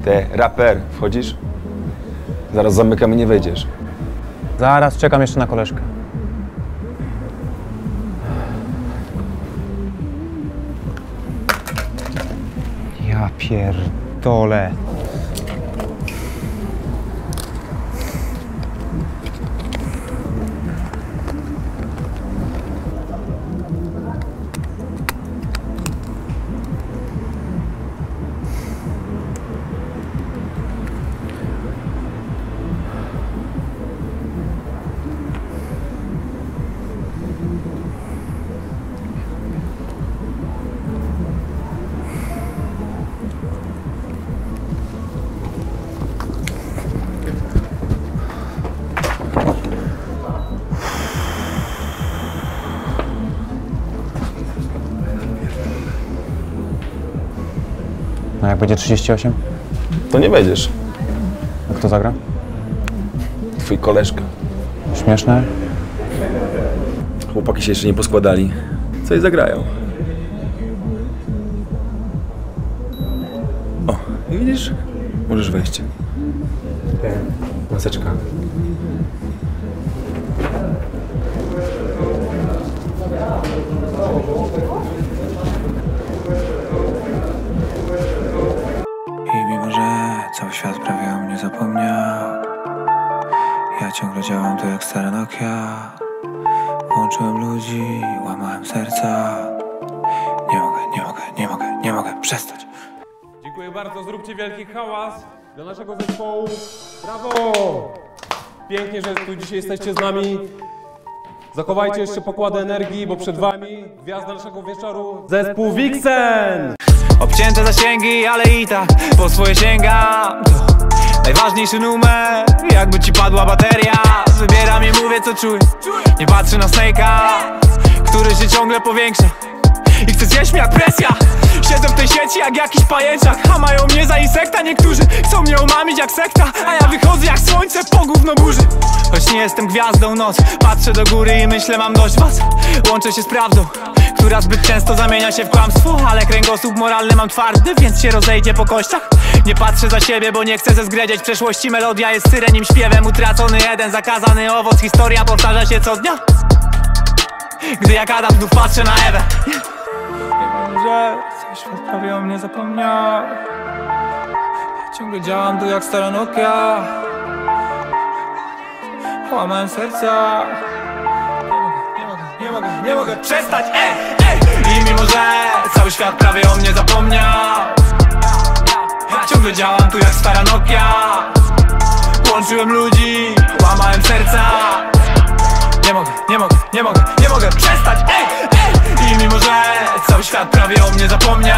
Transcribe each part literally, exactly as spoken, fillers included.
Ty, raper, wchodzisz? Zaraz zamykamy, nie wejdziesz. Zaraz, czekam jeszcze na koleżkę. Ja pierdolę. No jak będzie trzydzieści osiem? To nie wejdziesz. A kto zagra? Twój koleżka. Śmieszne? Chłopaki się jeszcze nie poskładali. Coś zagrają. O, i widzisz? Możesz wejść. Maseczka. I mimo, że cały świat prawie o mnie zapomniał, ja ciągle działam tu jak stara Nokia. Łączyłem ludzi, łamałem serca. Nie mogę, nie mogę, nie mogę, nie mogę przestać. Dziękuję bardzo, zróbcie wielki hałas dla naszego zespołu. Brawo! Pięknie, że tu dzisiaj jesteście z nami. Zachowajcie jeszcze pokłady energii, bo przed wami gwiazda naszego wieczoru, zespół Vixen! Obcięte zasięgi, ale i tak po swoje sięgam. To najważniejszy numer, jakby ci padła bateria. Wybieram i mówię co czuję, nie patrzę na Snake'a, który się ciągle powiększa i chce zjeść mnie jak presja. Siedzę w tej sieci jak jakiś pajęczak, a mają mnie za insekta. Niektórzy chcą mnie umamić jak sekta, a ja wychodzę jak słońce po gówno burzy. Choć nie jestem gwiazdą noc, patrzę do góry i myślę mam dość was. Łączę się z prawdą, która zbyt często zamienia się w kłamstwo. Ale kręgosłup moralny mam twardy, więc się rozejdzie po kościach. Nie patrzę za siebie, bo nie chcę zezgredzieć przeszłości. Melodia jest syrenim śpiewem, utracony jeden, zakazany owoc. Historia powtarza się co dnia, gdy jak Adam znów patrzę na Ewę. Wiem, że cały świat prawie o mnie zapomniał. Ja ciągle działam tu jak stara Nokia. Łamałem serca. Nie mogę, nie mogę, nie mogę, nie mogę przestać, ej, ej. I mimo, że cały świat prawie o mnie zapomniał, ja ciągle działam tu jak stara Nokia. Łączyłem ludzi, łamałem serca. Nie mogę, nie mogę, nie mogę, nie mogę przestać, ej, ej. I mimo, że cały świat prawie o mnie zapomniał,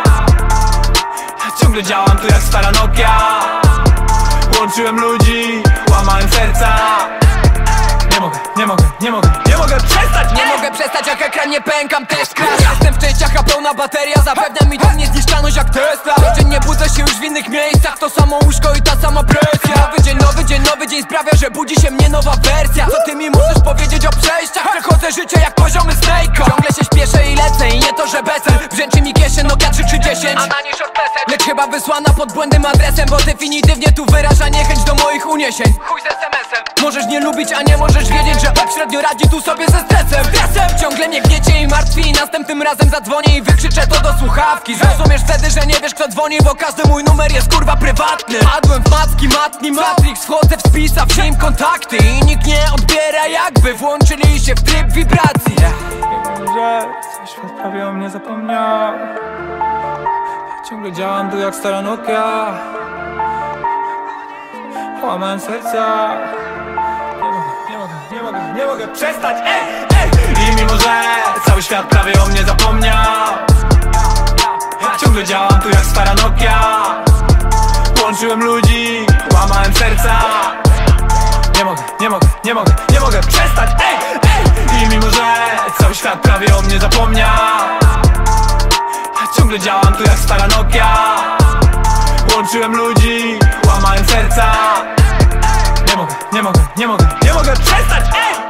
ja ciągle działam tu jak stara Nokia. Łączyłem ludzi, łamałem serca. Nie mogę, nie mogę, nie mogę, nie mogę przestać, Nie mogę przestać, jak ekran nie pękam, też crash. Jestem w częściach, a pełna bateria zapewnia mi tą niezniszczalność jak Tesla. Codziennie budzę się już w innych miejscach, to samo łóżko i ta sama presja. Nowy dzień, nowy dzień, nowy dzień sprawia, że budzi się mnie nowa wersja. Co ty mi możesz powiedzieć o przejściach? Przechodzę życie jak poziomy Snake'a. Ciągle się śpieszę i lecę i nie to, że bezcel. Brzęczy mi kieszeń, Nokia trzy trzy dziesięć, a na niej short message. Lecz chyba wysłana pod błędnym adresem, bo definitywnie tu wyraża niechęć do moich uniesień. Chuj z es em esem. Możesz nie lubić, a nie możesz wiedzieć, że tak średnio radzi tu sobie ze stresem. Stresem ciągle mnie gniecie i martwi, i następnym razem zadzwonię i wykrzyczę to do słuchawki. Zrozumiesz wtedy, że nie wiesz kto dzwoni, bo każdy mój numer jest kurwa prywatny. Padłem w macki, matni Matrix, wchodzę w spis, a w nim kontakty i nikt nie odbiera, jakby włączyli się w tryb wibracji. Wiem, że cały świat prawie o mnie zapomniał. Ja ciągle działam tu jak stara Nokia. Łamałem serca. Nie mogę, nie mogę, nie mogę, nie mogę przestać, ej, ej. I mimo, że cały świat prawie o mnie zapomniał, ja ciągle działam tu jak stara Nokia. Łączyłem ludzi, łamałem serca. Nie mogę, nie mogę, nie mogę, nie mogę przestać, ej, ej. I mimo, że cały świat prawie o mnie zapomniał, ja ciągle działam tu jak stara Nokia. Łączyłem ludzi, łamałem serca. Nie mogę, nie mogę, nie mogę, nie mogę przestać, ej!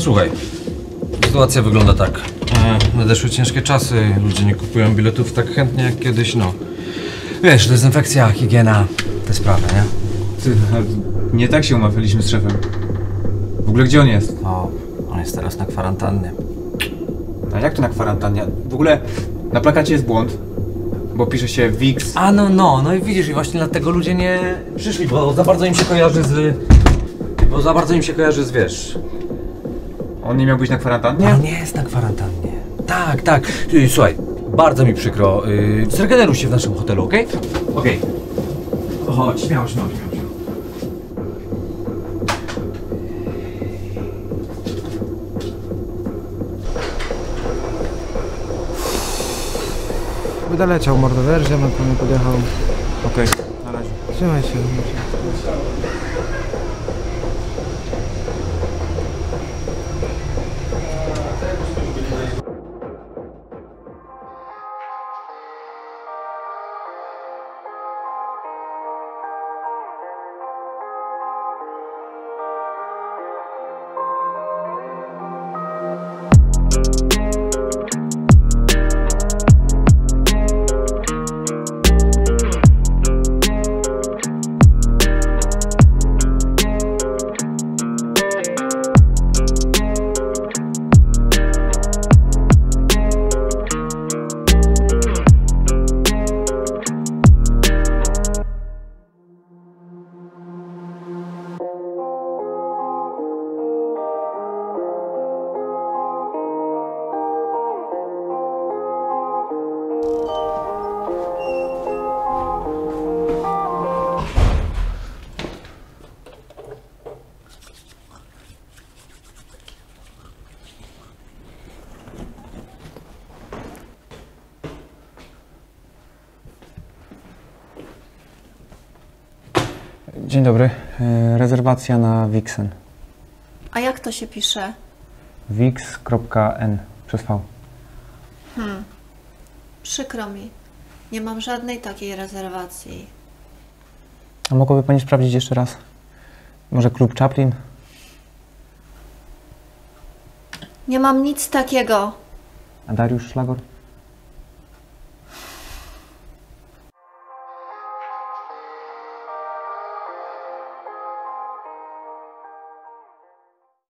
Posłuchaj, sytuacja wygląda tak. E, nadeszły ciężkie czasy, ludzie nie kupują biletów tak chętnie jak kiedyś, no. Wiesz, dezynfekcja, higiena, te sprawy, nie? Ty, nie tak się umawialiśmy z szefem. W ogóle gdzie on jest? O, on jest teraz na kwarantannie. A jak to na kwarantannie? W ogóle na plakacie jest błąd, bo pisze się Wix. A no, no, no i widzisz, i właśnie dlatego ludzie nie przyszli, bo za bardzo im się kojarzy z... Bo za bardzo im się kojarzy z, wiesz... On nie miał być na kwarantannie? On nie jest na kwarantannie. Tak, tak. Ty, słuchaj, bardzo mi przykro. Yy, zregeneruj się w naszym hotelu, okej? Okej. Chodź, śmiało, śmiało, śmiało. śmiało. Będę leciał, mordo, wiesz, że bym po mnie podjechał. Okej, na razie. Trzymaj się. Dzień dobry. E, rezerwacja na Wixen. A jak to się pisze? wix kropka n przez V. Hmm. Przykro mi. Nie mam żadnej takiej rezerwacji. A mogłaby pani sprawdzić jeszcze raz? Może klub Chaplin? Nie mam nic takiego. A Dariusz Szlagor?